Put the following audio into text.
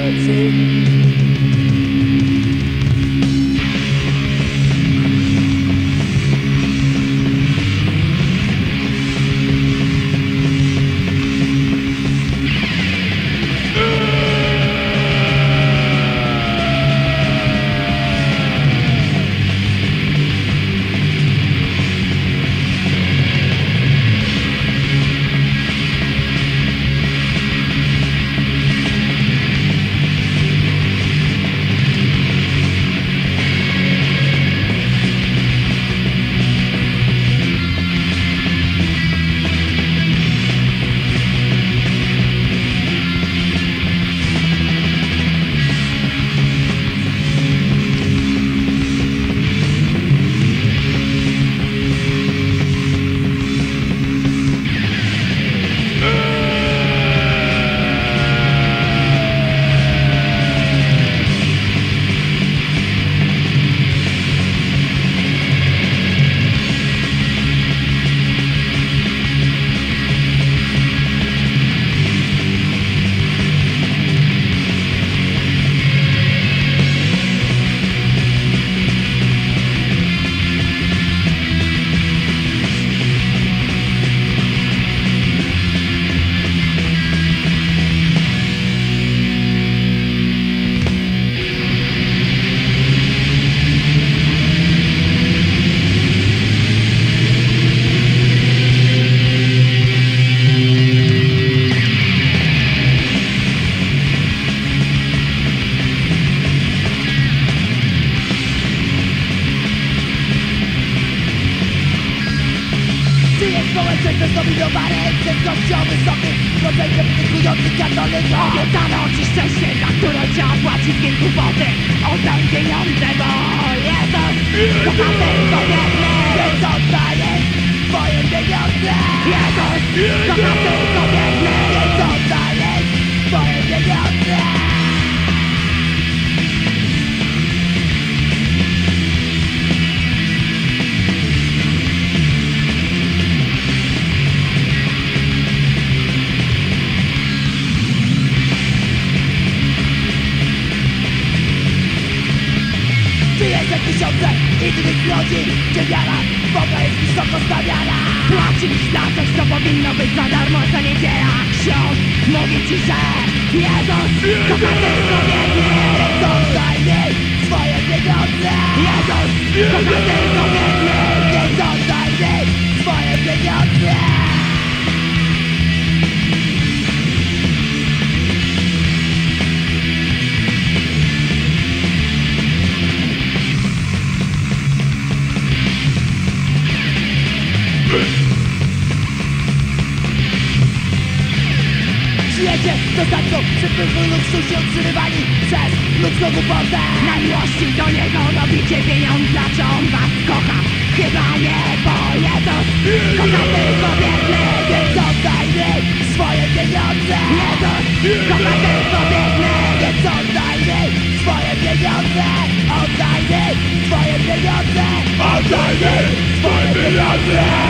plecy. Społeczeństwo zdominowane przez kościoł wysoki procent krytykujących katolików. Obiecano ci szczęście, za które trzeba płacić kilku wody. Oddaj pieniądze, bo Jezus kocha tylko biednych. Więc oddaję swoje pieniądze. Jezus kocha tylko biednych. Więc oddaję swoje pieniądze. Tysiące innych ludzi, gdzie wiara w Boga jest wysoko stawiana. Płacić za coś, co powinno być za darmo, co nie działa. Ksiądz mówi ci, że Jezus kocha tylko biednych. Więc oddaj mi swoje pieniądze. Jezus kocha tylko biednych. Więc oddaj mi swoje pieniądze. Żyjecie dostatku przed pyszną luksusie utrzymywani przez ludzką głupotę. Na miłości do niego robicie pieniądze, czy on was kocha? Chyba nie, bo Jezus kocha tylko biednych. Więc oddaj mi swoje pieniądze. Jezus kocha tylko biednych. Więc oddaj mi swoje pieniądze. Oddaj mi swoje pieniądze. Oddaj mi swoje pieniądze!